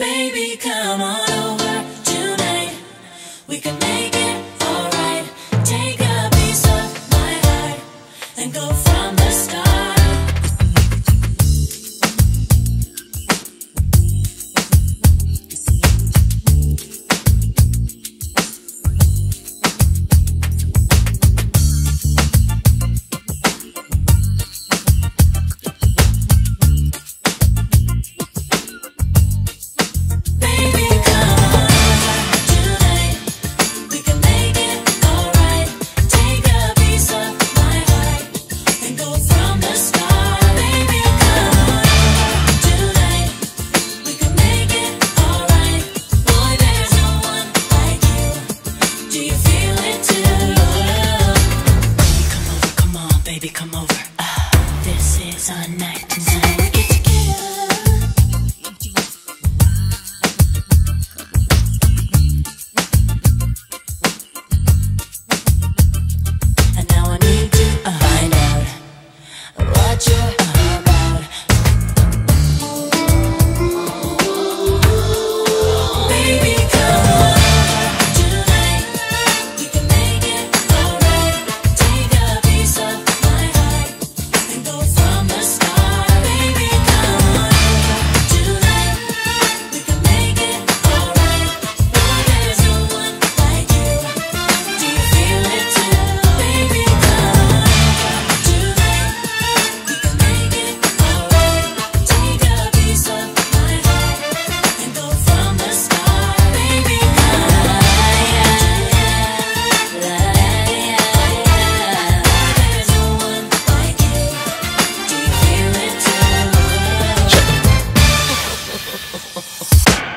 Baby, come on over tonight. We can make it alright. Take a piece of my heart and go from the start. Come over. This is our night tonight. Get together. And now I need to find out what you're about. Baby, come over tonight. We can make it alright. Take a piece of my heart and go from the start. Baby, come on over tonight. We can make it alright. Boy, there's no one like you. Do you feel it too? Baby, come on over tonight. We can make it alright. Take a piece of my heart and go from the start. Baby, come on over tonight. There's no one like you. Do you feel it too?